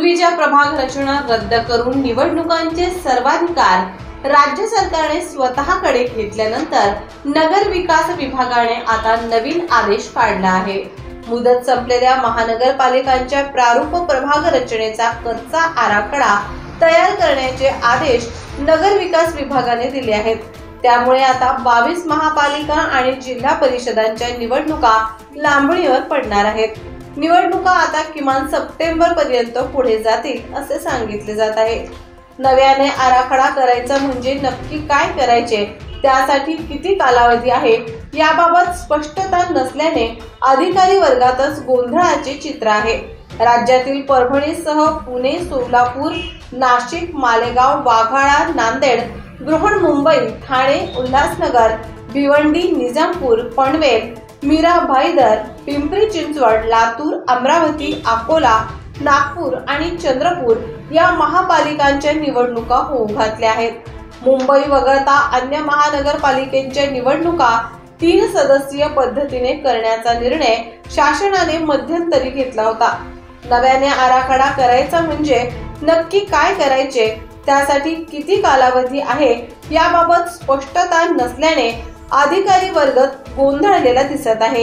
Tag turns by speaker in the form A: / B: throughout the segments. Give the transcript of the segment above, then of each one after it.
A: पूर्वीच्या प्रभाग रचना रद्द करून निवडणुकांचे सर्वाधिकार राज्य सरकारने स्वतःकडे घेतल्यानंतर नगर विकास विभागाने आता नवीन आदेश काढला आहे। मुदत संपलेल्या महानगरपालिकांच्या प्रारूप प्रभाग रचनेचा कच्चा आराखडा तयार करण्याचे आदेश नगर विकास विभागाने दिले आहेत। त्यामुळे आता 22 महापालिका आणि जिल्हा परिषदांच्या निवडणुका लांबणीवर पडणार आहेत। निवडणुका आता किमान सप्टेंबर पर्यंत पुढे जातील असे सांगितले जात आहे। नव्याने आराखडा करायचा म्हणजे नक्की काय करायचे, त्यासाठी किती कालावधी आहे याबाबत स्पष्टता नसल्याने अधिकारी वर्गातच गोंधळाचे चित्र आहे। राज्यातील परभणीसह पुणे, सोलापूर, नाशिक, मालेगाव, वाघाळा, नांदेड, बृहन्मुंबई, ठाणे, उल्हासनगर, भिवंडी, निजामपूर, पनवेल, मीरा भाईदर, पिंपरी चिंचवड, लातूर, अमरावती, अकोला, नागपूर आणि चंद्रपूर या महापालिकांच्या निवडणुका होऊ घातल्या आहेत। मुंबई वगळता अन्य महानगरपालिकेच्या निवडणुका 3 सदस्यीय पद्धतीने करण्याचा निर्णय शासनाने मध्यंतरी घेतला होता। नव्याने आराखडा करायचा म्हणजे नक्की काय करायचे, त्यासाठी किती कालावधी आहे याबाबत स्पष्टता नसल्याने अधिकारी वर्ग गोंधळलेला दिसत आहे।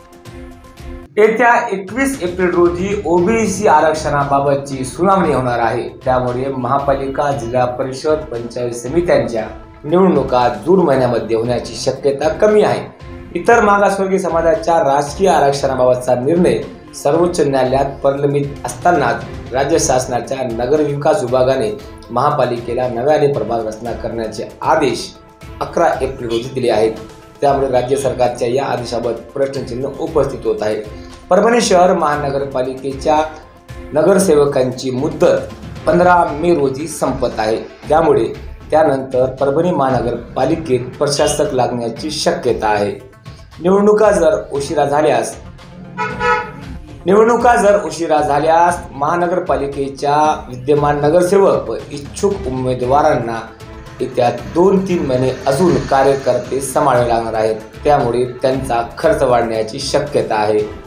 B: येत्या 21 एप्रिल रोजी ओबीसी आरक्षणाबाबतची सुनावणी होणार आहे। त्यामुळे महापालिका, जिल्हा परिषद, पंचायत समित्यांच्या निवडणुका जून महिन्यामध्ये होण्याची शक्यता कमी आहे। इतर मागासवर्गीय समाजाच्या राजकीय आरक्षणाबाबतचा निर्णय सर्वोच्च न्यायालयात प्रलंबित असतानाच राज्य शासनाच्या नगर विकास विभागाने महापालिकेला नव्याने प्रभाग रचना करण्याचे आदेश 11 एप्रिल रोजी दिले आहेत। त्यामुळे राज्य सरकारच्या या आदेशाबाबत प्रश्नचिन्ह उपस्थित होत आहे। परभणी शहर महानगरपालिकेच्या नगरसेवकांची मुदत 15 मे रोजी संपत आहे। त्यामुळे त्यानंतर परभणी महानगरपालिकेत प्रशासक लागण्याची शक्यता आहे। निवडणुका जर उशिरा झाल्यास महानगरपालिकेच्या विद्यमान नगरसेवक व इच्छुक उमेदवारांना येत्या 2-3 महिने अजून कार्यकर्ते सांभाळावे लागणार आहेत। त्यामुळे त्यांचा खर्च वाढण्याची शक्यता आहे।